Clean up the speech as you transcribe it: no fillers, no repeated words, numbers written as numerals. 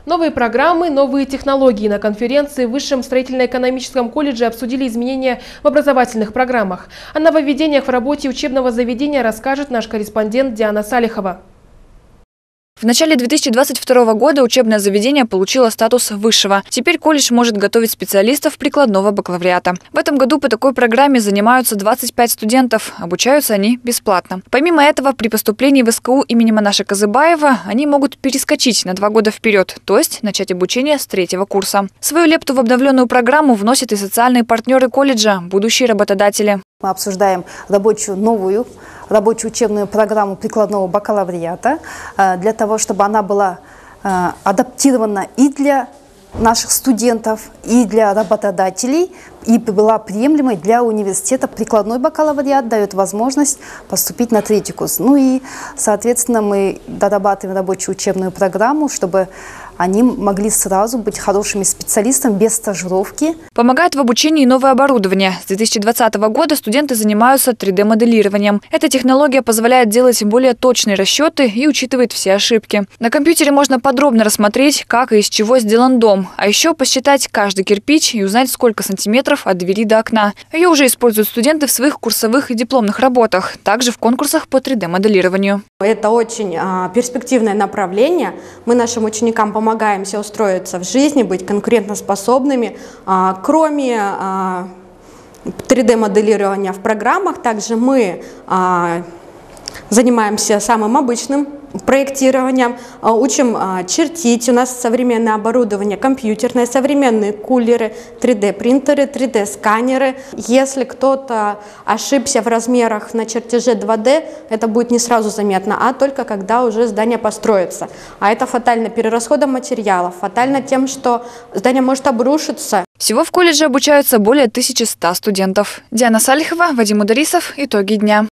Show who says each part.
Speaker 1: Новые программы, новые технологии. На конференции в Высшем строительно-экономическом колледже обсудили изменения в образовательных программах. О нововведениях в работе учебного заведения расскажет наш корреспондент Диана Салихова.
Speaker 2: В начале 2022 года учебное заведение получило статус высшего. Теперь колледж может готовить специалистов прикладного бакалавриата. В этом году по такой программе занимаются 25 студентов. Обучаются они бесплатно. Помимо этого, при поступлении в СКУ имени Манаши Казыбаева они могут перескочить на 2 года вперед, то есть начать обучение с 3-го курса. Свою лепту в обновленную программу вносят и социальные партнеры колледжа, будущие работодатели.
Speaker 3: Мы обсуждаем новую рабочую учебную программу прикладного бакалавриата для того, чтобы она была адаптирована и для наших студентов, и для работодателей, и была приемлемой для университета. Прикладной бакалавриат дает возможность поступить на 3-й курс. Ну и, соответственно, мы дорабатываем рабочую учебную программу, чтобы они могли сразу быть хорошими специалистами без стажировки.
Speaker 2: Помогает в обучении новое оборудование. С 2020 года студенты занимаются 3D-моделированием. Эта технология позволяет делать более точные расчеты и учитывает все ошибки. На компьютере можно подробно рассмотреть, как и из чего сделан дом. А еще посчитать каждый кирпич и узнать, сколько сантиметров от двери до окна. Ее уже используют студенты в своих курсовых и дипломных работах, также в конкурсах по 3D-моделированию.
Speaker 4: Это очень перспективное направление. Мы нашим ученикам помогаем себе устроиться в жизни, быть конкурентоспособными. Кроме 3D-моделирования в программах, также мы занимаемся самым обычным проектированием, учим чертить. У нас современное оборудование, компьютерное, современные кулеры, 3D-принтеры, 3D-сканеры. Если кто-то ошибся в размерах на чертеже 2D, это будет не сразу заметно, а только когда уже здание построится. А это фатально перерасходом материалов, фатально тем, что здание может обрушиться.
Speaker 2: Всего в колледже обучаются более 1100 студентов. Диана Салихова, Вадим Ударисов. Итоги дня.